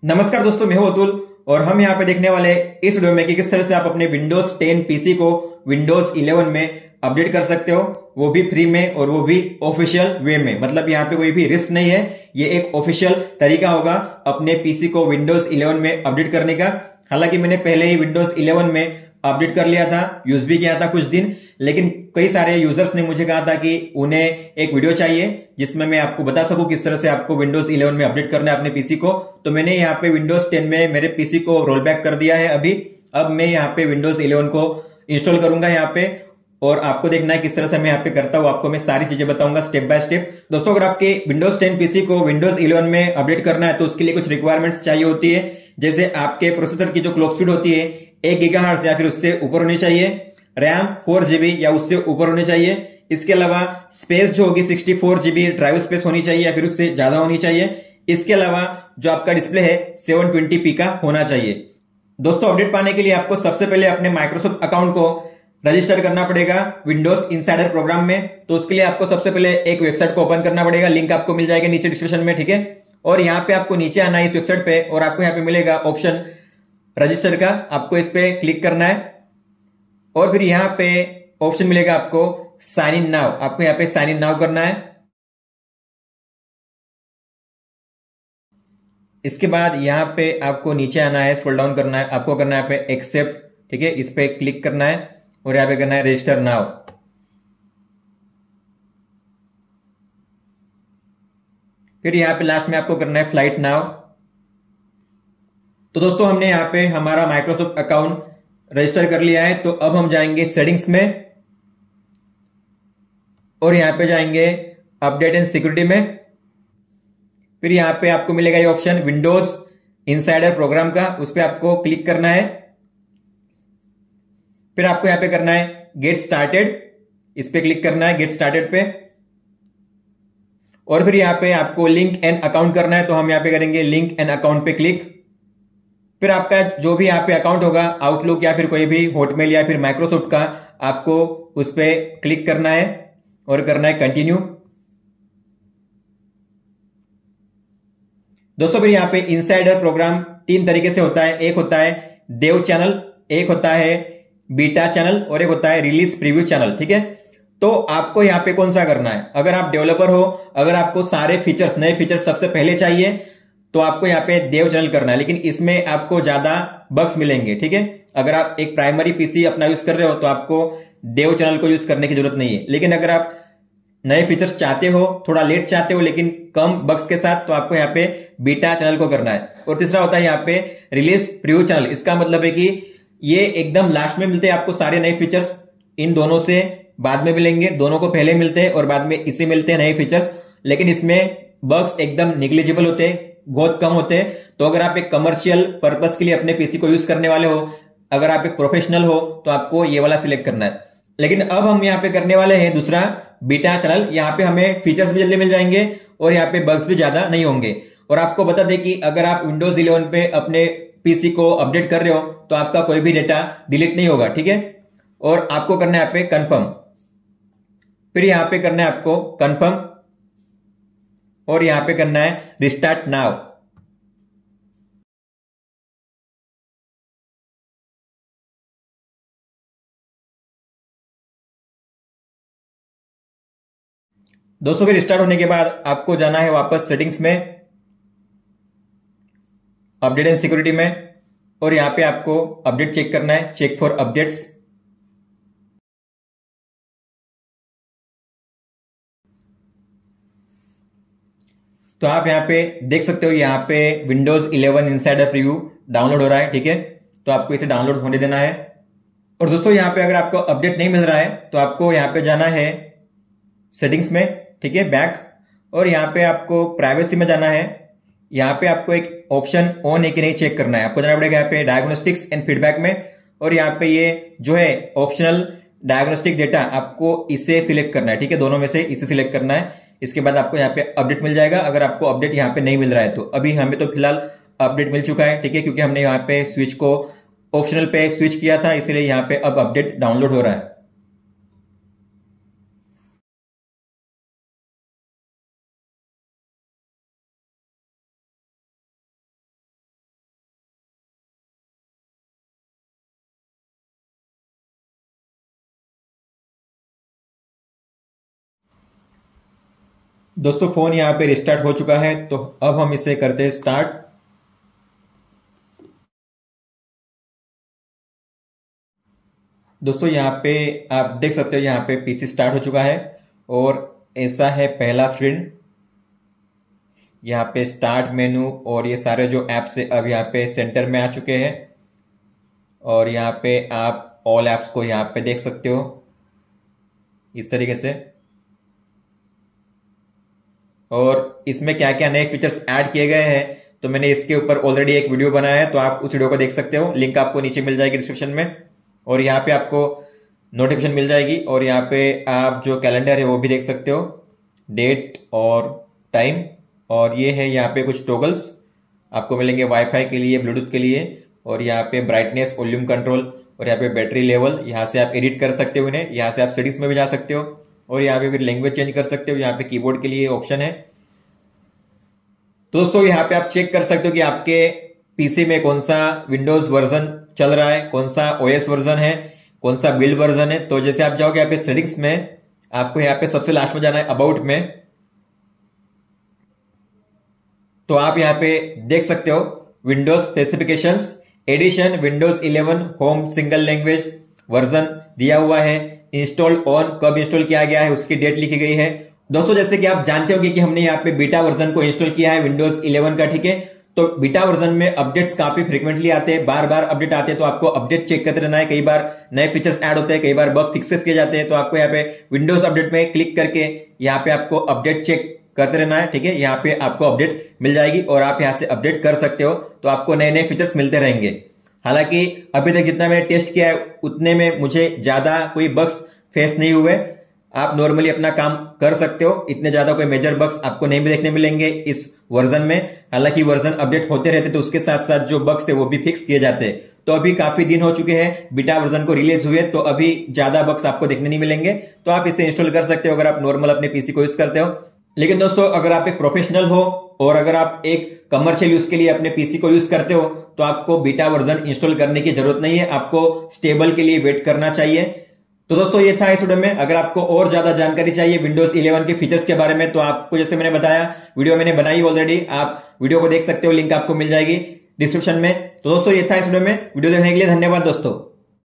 नमस्कार दोस्तों, मैं हूं अतुल और हम यहां पे देखने वाले इस वीडियो में कि किस तरह से आप अपने विंडोज 10 पीसी को विंडोज 11 में अपडेट कर सकते हो, वो भी फ्री में और वो भी ऑफिशियल वे में। मतलब यहां पे कोई भी रिस्क नहीं है, ये एक ऑफिशियल तरीका होगा अपने पीसी को विंडोज 11 में अपडेट करने का। हालांकि मैंने पहले ही विंडोज 11 में अपडेट कर लिया था, यूज भी किया था कुछ दिन, लेकिन कई सारे यूजर्स ने मुझे कहा था कि उन्हें एक वीडियो चाहिए जिसमें मैं आपको बता सकूं किस तरह से आपको विंडोज 11 में अपडेट करना है अपने पीसी को। तो मैंने यहाँ पे विंडोज 10 में मेरे पीसी को रोल बैक कर दिया है अभी। अब मैं यहाँ पे विंडोज 11 को इंस्टॉल करूंगा यहाँ पे, और आपको देखना है किस तरह से मैं यहाँ पे करता हूँ। आपको मैं सारी चीजें बताऊंगा स्टेप बाय स्टेप। दोस्तों, अगर आपके विंडोज 10 पीसी को विंडोज 11 में अपडेट करना है तो उसके लिए कुछ रिक्वायरमेंट्स चाहिए होती है। जैसे आपके प्रोसेसर की जो क्लॉक स्पीड होती है 1 गीगाहर्ट्ज या फिर उससे ऊपर होनी चाहिए, रैम 4 GB या उससे ऊपर होनी चाहिए। इसके अलावा स्पेस जो होगी 64 GB ड्राइव स्पेस होनी चाहिए या फिर उससे ज्यादा होनी चाहिए। इसके अलावा जो आपका डिस्प्ले है 720p का होना चाहिए। दोस्तों, अपडेट पाने के लिए आपको सबसे पहले अपने माइक्रोसॉफ्ट अकाउंट को रजिस्टर करना पड़ेगा विंडोज इनसाइडर प्रोग्राम में। तो उसके लिए आपको सबसे पहले एक वेबसाइट को ओपन करना पड़ेगा, लिंक आपको मिल जाएगा नीचे डिस्क्रिप्शन में, ठीक है। और यहाँ पे आपको नीचे आना है इस वेबसाइट पे और आपको यहाँ पे मिलेगा ऑप्शन रजिस्टर का, आपको इस पे क्लिक करना है और फिर यहाँ पे ऑप्शन मिलेगा आपको साइन इन नाउ, आपको यहाँ पे साइन इन नाउ करना है। इसके बाद यहाँ पे आपको नीचे आना है, स्क्रॉल डाउन करना है, आपको करना है यहाँ पे एक्सेप्ट, ठीक है, इस पे क्लिक करना है और यहाँ पे करना है रजिस्टर नाउ। फिर यहाँ पे लास्ट में आपको करना है फ्लाइट नाउ। तो दोस्तों, हमने यहाँ पे हमारा माइक्रोसॉफ्ट अकाउंट रजिस्टर कर लिया है। तो अब हम जाएंगे सेटिंग्स में और यहाँ पे जाएंगे अपडेट एंड सिक्योरिटी में। फिर यहाँ पे आपको मिलेगा ये ऑप्शन विंडोज इनसाइडर प्रोग्राम का, उस पर आपको क्लिक करना है। फिर आपको यहाँ पे करना है गेट स्टार्टेड, इस पे क्लिक करना है गेट स्टार्टेड पे। और फिर यहाँ पे आपको लिंक एन अकाउंट करना है, तो हम यहाँ पे करेंगे लिंक एन अकाउंट पे क्लिक। फिर आपका जो भी यहाँ पे अकाउंट होगा, आउटलुक या फिर कोई भी हॉटमेल या फिर माइक्रोसॉफ्ट का, आपको उस पर क्लिक करना है और करना है कंटिन्यू। दोस्तों, फिर यहाँ पे इनसाइडर प्रोग्राम 3 तरीके से होता है। एक होता है देव चैनल, एक होता है बीटा चैनल और एक होता है रिलीज प्रीव्यू चैनल, ठीक है। तो आपको यहाँ पे कौन सा करना है? अगर आप डेवलपर हो, अगर आपको सारे फीचर्स, नए फीचर्स सबसे पहले चाहिए तो आपको यहाँ पे देव चैनल करना है, लेकिन इसमें आपको ज्यादा बग्स मिलेंगे, ठीक है। अगर आप एक प्राइमरी पीसी अपना यूज कर रहे हो तो आपको देव चैनल को यूज करने की जरूरत नहीं है। लेकिन अगर आप नए फीचर्स चाहते हो, थोड़ा लेट चाहते हो लेकिन कम बग्स के साथ, तो आपको यहाँ पे बीटा चैनल को करना है। और तीसरा होता है यहाँ पे रिलीज प्रीव्यू चैनल। इसका मतलब है कि ये एकदम लास्ट में मिलते हैं आपको सारे नए फीचर्स, इन दोनों से बाद में मिलेंगे। दोनों को पहले मिलते हैं और बाद में इसे मिलते हैं नए फीचर्स, लेकिन इसमें बग्स एकदम निग्लिजिबल होते हैं, बहुत कम होते हैं। तो अगर आप एक कमर्शियल पर्पस के लिए अपने पीसी को यूज करने वाले हो, अगर आप एक प्रोफेशनल हो, तो आपको ये वाला सिलेक्ट करना है। लेकिन अब हम यहाँ पे करने वाले हैं दूसरा बीटा चैनल। यहाँ पे हमें फीचर्स भी जल्दी मिल जाएंगे और यहाँ पे बग्स भी ज्यादा नहीं होंगे। और आपको बता दें कि अगर आप विंडोज 11 पे अपने पीसी को अपडेट कर रहे हो तो आपका कोई भी डेटा डिलीट नहीं होगा, ठीक है। और आपको करना है यहाँ पे कंफर्म, फिर यहाँ पे करना है आपको कंफर्म और यहाँ पे करना है रिस्टार्ट नाउ। दोस्तों, फिर स्टार्ट होने के बाद आपको जाना है वापस सेटिंग्स में, अपडेट एंड सिक्योरिटी में, और यहां पे आपको अपडेट चेक करना है, चेक फॉर अपडेट्स। तो आप यहां पे देख सकते हो, यहां पे विंडोज 11 इनसाइडर प्रीव्यू डाउनलोड हो रहा है, ठीक है। तो आपको इसे डाउनलोड होने देना है। और दोस्तों, यहां पे अगर आपको अपडेट नहीं मिल रहा है तो आपको यहां पे जाना है सेटिंग्स में, ठीक है, बैक। और यहां पे आपको प्राइवेसी में जाना है। यहाँ पे आपको एक ऑप्शन ऑन है कि नहीं चेक करना है, आपको जाना पड़ेगा यहाँ पे डायग्नोस्टिक्स एंड फीडबैक में। और यहाँ पे ये जो है ऑप्शनल डायग्नोस्टिक डेटा, आपको इसे सिलेक्ट करना है, ठीक है, दोनों में से इसे सिलेक्ट करना है। इसके बाद आपको यहाँ पे अपडेट मिल जाएगा। अगर आपको अपडेट यहाँ पे नहीं मिल रहा है तो अभी हमें तो फिलहाल अपडेट मिल चुका है, ठीक है, क्योंकि हमने यहाँ पे स्विच को ऑप्शनल पे स्विच किया था, इसलिए यहाँ पे अब अपडेट डाउनलोड हो रहा है। दोस्तों फोन यहाँ पे रिस्टार्ट हो चुका है, तो अब हम इसे करते हैं स्टार्ट। दोस्तों यहाँ पे आप देख सकते हो, यहाँ पे पीसी स्टार्ट हो चुका है और ऐसा है पहला स्क्रीन। यहाँ पे स्टार्ट मेनू और ये सारे जो ऐप्स है अब यहाँ पे सेंटर में आ चुके हैं और यहाँ पे आप ऑल ऐप्स को यहाँ पे देख सकते हो इस तरीके से। और इसमें क्या क्या नए फीचर्स ऐड किए गए हैं तो मैंने इसके ऊपर ऑलरेडी एक वीडियो बनाया है, तो आप उस वीडियो को देख सकते हो, लिंक आपको नीचे मिल जाएगी डिस्क्रिप्शन में। और यहाँ पे आपको नोटिफिकेशन मिल जाएगी और यहाँ पे आप जो कैलेंडर है वो भी देख सकते हो, डेट और टाइम। और ये है यहाँ पे कुछ टॉगल्स आपको मिलेंगे वाईफाई के लिए, ब्लूटूथ के लिए। और यहाँ पे ब्राइटनेस, वॉल्यूम कंट्रोल और यहाँ पे बैटरी लेवल, यहाँ से आप एडिट कर सकते हो इन्हें। यहाँ से आप सेटिंग्स में भी जा सकते हो और यहाँ पे फिर लैंग्वेज चेंज कर सकते हो। यहाँ पे कीबोर्ड के लिए ऑप्शन है। दोस्तों यहाँ पे आप चेक कर सकते हो कि आपके पीसी में कौन सा विंडोज वर्जन चल रहा है, कौन सा ओएस वर्जन है, कौन सा बिल्ड वर्जन है। तो जैसे आप जाओगे यहाँ पे सेटिंग्स में, आपको यहाँ पे सबसे लास्ट में जाना है अबाउट में। तो आप यहाँ पे देख सकते हो Windows specifications, edition Windows 11 home single language version दिया हुआ है। इंस्टॉल ऑन, कब इंस्टॉल किया गया है उसकी डेट लिखी गई है। दोस्तों जैसे कि आप जानते होंगे कि हमने यहाँ पे बीटा वर्जन को इंस्टॉल किया है विंडोज 11 का, ठीक है। तो बीटा वर्जन में अपडेट्स काफी फ्रीक्वेंटली आते हैं, बार बार अपडेट आते हैं, तो आपको अपडेट चेक करते रहना है। कई बार नए फीचर्स ऐड होते हैं, कई बार बग फिक्सेस किए जाते हैं, तो आपको यहाँ पे विंडोज अपडेट में क्लिक करके यहाँ पे आपको अपडेट चेक करते रहना है, ठीक है। यहाँ पे आपको अपडेट मिल जाएगी और आप यहाँ से अपडेट कर सकते हो, तो आपको नए नए फीचर्स मिलते रहेंगे। हालांकि अभी तक जितना मैंने टेस्ट किया है उतने में मुझे ज्यादा कोई बग्स फेस नहीं हुए। आप नॉर्मली अपना काम कर सकते हो, इतने ज्यादा कोई मेजर बग्स आपको नहीं भी देखने मिलेंगे इस वर्जन में। हालांकि वर्जन अपडेट होते रहते तो उसके साथ साथ जो बग्स थे वो भी फिक्स किए जाते हैं। तो अभी काफी दिन हो चुके हैं बीटा वर्जन को रिलीज हुए, तो अभी ज्यादा बग्स आपको देखने नहीं मिलेंगे, तो आप इसे इंस्टॉल कर सकते हो अगर आप नॉर्मल अपने पीसी को यूज करते हो। लेकिन दोस्तों अगर आप एक प्रोफेशनल हो और अगर आप एक कमर्शियल यूज के लिए अपने पीसी को यूज करते हो तो आपको बीटा वर्जन इंस्टॉल करने की जरूरत नहीं है, आपको स्टेबल के लिए वेट करना चाहिए। तो दोस्तों ये था इस वीडियो में। अगर आपको और ज्यादा जानकारी चाहिए विंडोज 11 के फीचर्स के बारे में तो आपको जैसे मैंने बताया वीडियो मैंने बनाई ऑलरेडी, आप वीडियो को देख सकते हो, लिंक आपको मिल जाएगी डिस्क्रिप्शन में। तो दोस्तों ये था इस वीडियो में। वीडियो देखने के लिए धन्यवाद दोस्तों।